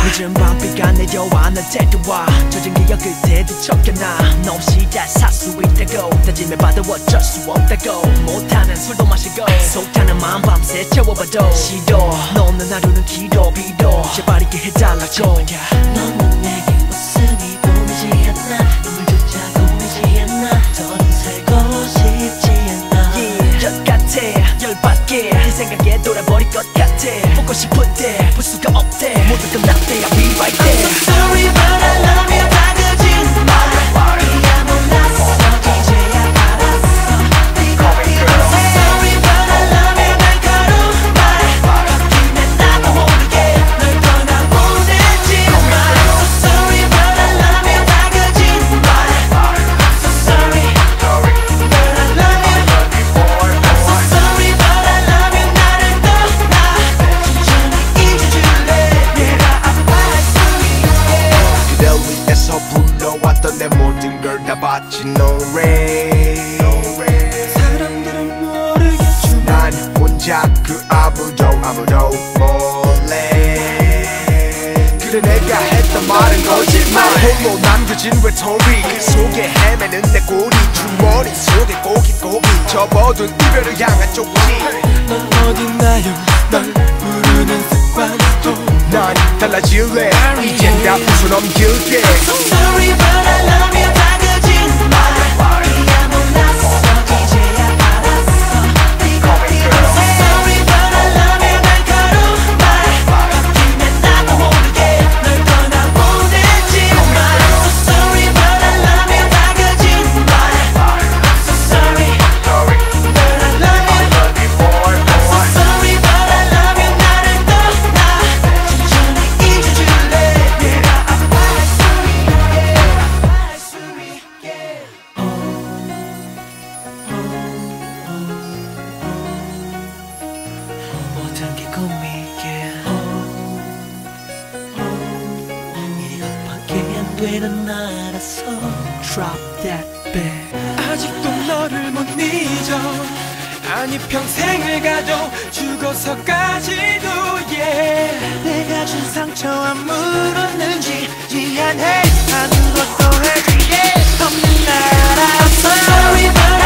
늦은 밤비가 내려와 날 데려와 젖은 기억 끝에 뒤척여놔 너 없이 잘 살 수 있다고 다짐해봐도 어쩔 수 없다고 못하는 술도 마시고 속타는 마음 밤새 채워봐도 싫어 너 없는 하루는 길어 빌어 제발 있게 해달라고 너는 내게 웃음이 보이지 않나 눈물조차 보이지 않나 더는 살고 싶지 않아 열 같아 열받게 네 생각에 돌아버릴 것 같아 보고 싶은데 볼 수가 없대 모두 끝났대 I'll be right there I'm so sorry but I love you 다 거짓말 네가 몰랐어 이제야 알았어 I'm so sorry but I love you 날카로운 말 바뀌면 나도 모르게 널 떠나보내지마 I'm so sorry but I love you 다 거짓말 I'm so sorry but I love you I'm so sorry but I love you 나를 떠나 천천히 잊어줄래 내가 아파할 수 있게 그댈 위해서 불러왔던 내 모든 걸 다 바친 노래 사람들은 모르겠지만 난 혼자 그 아무도 몰래 그래 내가 했던 말은 거짓말 홀로 남겨진 외톨이 그 속에 헤매는 내 꼬리 주머니 속에 고깃고기 접어둔 이별을 향한 쪽지 넌 어딨나요 널 부르는 습관도 난 달라질래 이젠 다 웃어넘길게 So sorry but I love you 다 거짓말 네가 몰랐어 이제야 알았어 I'm so sorry but I love you 날카로운 말 바뀌면 나도 모르게 널 떠나보내지마 I'm so sorry but I love you 다 거짓말 I'm so sorry but I love you I'm so sorry but I love you 나를 떠나 천천히 잊어줄래 내가 아파할 수 있게 모든 게 꿈이게 이것밖에 안 되는 알아서 Drop that back 아직도 너를 못 잊어 아니 평생을 가도 죽어서까지도 yeah 내가 준 상처와 물었는지 미안해 아무것도 해주게 없는 날 알았어 Sorry but